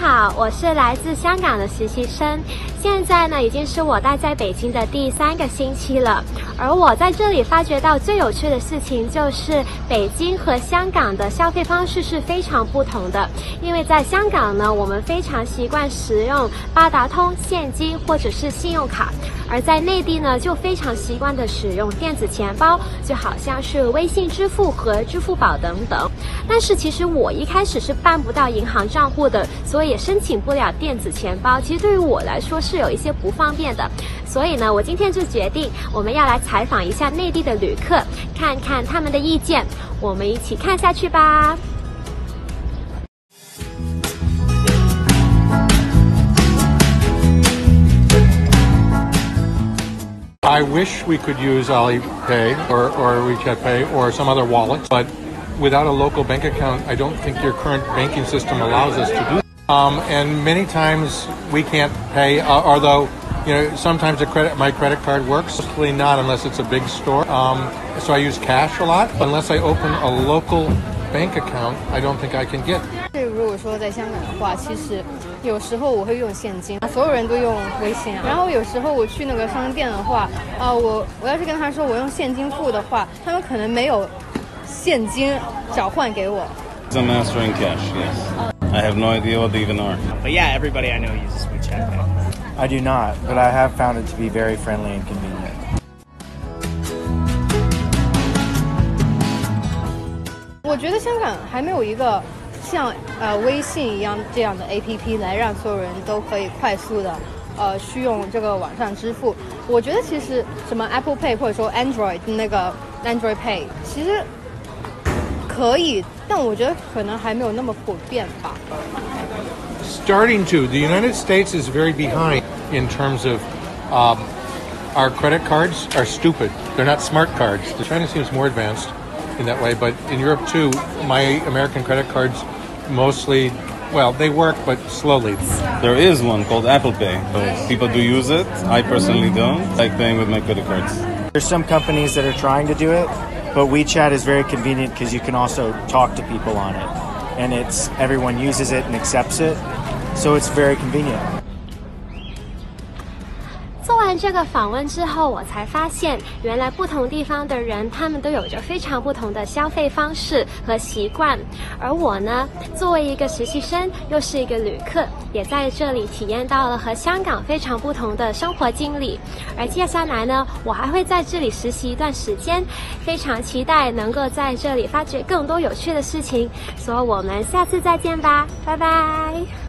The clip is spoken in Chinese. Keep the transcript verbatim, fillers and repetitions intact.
好，我是来自香港的实习生，现在呢已经是我待在北京的第三个星期了。而我在这里发觉到最有趣的事情就是，北京和香港的消费方式是非常不同的。因为在香港呢，我们非常习惯使用八达通、现金或者是信用卡，而在内地呢，就非常习惯的使用电子钱包，就好像是微信支付和支付宝等等。但是其实我一开始是办不到银行账户的，所以也申请不了电子钱包。其实对于我来说是有一些不方便的。所以呢，我今天就决定我们要来采访一下内地的旅客，看看他们的意见。我们一起看下去吧。 I wish we could use Alipay or, or WeChat Pay or some other wallet, but without a local bank account, I don't think your current banking system allows us to do that. Um, and many times we can't pay, uh, although, you know, sometimes the credit, my credit card works, mostly not unless it's a big store. Um, so I use cash a lot, but unless I open a local bank account, I don't think I can get. 如果说在香港的话，其实有时候我会用现金，所有人都用微信啊。然后有时候我去那个商店的话，啊、呃，我我要是跟他说我用现金付的话，他们可能没有现金找换给我。 I'm answering cash, yes. I have no idea what they even are. But yeah, everybody I know uses WeChat Pay. I do not, but I have found it to be very friendly and convenient. 我觉得香港还没有一个像呃微信一样这样的 A P P 来让所有人都可以快速的呃去用这个网上支付。我觉得其实什么 Apple Pay 或者说 Android 那个 Android Pay 其实可以，但我觉得可能还没有那么普遍吧。 Starting to, the United States is very behind in terms of um, our credit cards are stupid. They're not smart cards. China seems more advanced in that way, but in Europe too, my American credit cards mostly, well, they work, but slowly. There is one called Apple Pay. So people do use it. I personally don't. I like paying with my credit cards. There's some companies that are trying to do it, but WeChat is very convenient because you can also talk to people on it. And it's everyone uses it and accepts it, so it's very convenient. 做完这个访问之后，我才发现，原来不同地方的人，他们都有着非常不同的消费方式和习惯。而我呢，作为一个实习生，又是一个旅客，也在这里体验到了和香港非常不同的生活经历。而接下来呢，我还会在这里实习一段时间，非常期待能够在这里发掘更多有趣的事情。所以我们下次再见吧，拜拜。